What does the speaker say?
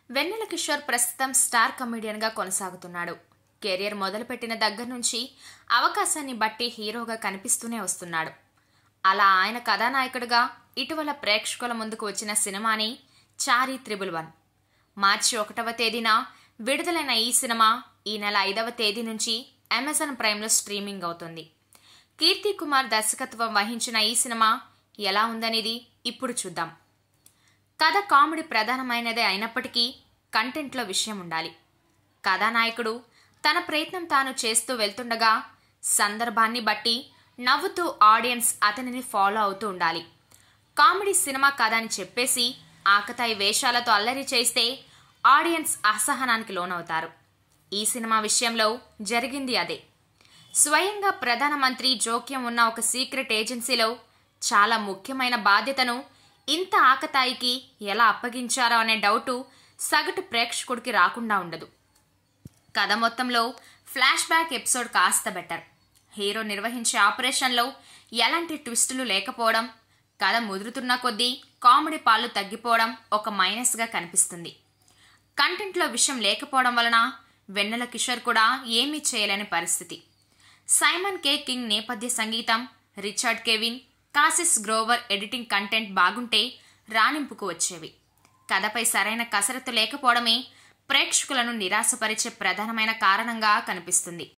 వెన్నెల కిషోర్ ప్రస్తుతం star కమెడియన్గా కొనసాగుతున్నాడు. Career మొదలుపెట్టిన దగ్గర నుంచి అవకాశాన్ని బట్టి హీరోగా కనిపిస్తూనే వస్తున్నాడు. అలా ఆయన కథానాయకుడిగా ఇటీవల ప్రేక్షకుల ముందుకు వచ్చిన సినిమాని చారీ త్రిబుల్ 1. మార్చి 1వ తేదీన విడుదలైన ఈ సినిమా ఈ నెల 5వ తేదీ నుంచి అమెజాన్ ప్రైమ్లో స్ట్రీమింగ్ అవుతుంది. కీర్తి కుమార్ దర్శకత్వం వహించిన ఈ సినిమా ఎలా ఉందనేది ఇప్పుడు చూద్దాం. కథ కామెడీ ప్రధానమైనదే అయినప్పటికీ కంటెంట్లో విషయం ఉండాలి. కథానాయకుడు తన ప్రయత్నం తాను చేస్తూ వెళ్తుండగా సందర్భాన్ని బట్టి నవ్వుతూ ఆడియన్స్ అతనిని ఫాలో అవుతూ ఉండాలి. కామెడీ సినిమా కథ అని చెప్పేసి ఆకతాయి వేషాలతో అల్లరి చేస్తే ఆడియన్స్ అసహనానికి లోనవుతారు. ఈ సినిమా విషయంలో జరిగింది అదే. స్వయంగా ప్రధానమంత్రి జోక్యం ఉన్న ఒక సీక్రెట్ ఏజెన్సీలో చాలా ముఖ్యమైన బాధ్యతను ఇంత ఆకతాయికి ఎలా అప్పగించారో అనే డౌటు సగటు ప్రేక్షకుడికి రాకుండా ఉండదు. కథ మొత్తంలో ఫ్లాష్ బ్యాక్ ఎపిసోడ్ కాస్త బెటర్. హీరో నిర్వహించే ఆపరేషన్లో ఎలాంటి ట్విస్టులు లేకపోవడం, కథ ముదురుతున్న కొద్దీ కామెడీ పాళ్ళు తగ్గిపోవడం ఒక మైనస్గా కనిపిస్తుంది. కంటెంట్లో విషయం లేకపోవడం వలన వెన్నెల కిషోర్ కూడా ఏమీ చేయలేని పరిస్థితి. సైమన్ కే కింగ్ నేపథ్య సంగీతం, రిచర్డ్ కెవిన్, కాసిస్ గ్రోవర్ ఎడిటింగ్ కంటెంట్ బాగుంటే రాణింపుకు వచ్చేవి. కథపై సరైన కసరత్తు లేకపోవడమే ప్రేక్షకులను నిరాశపరిచే ప్రధానమైన కారణంగా కనిపిస్తుంది.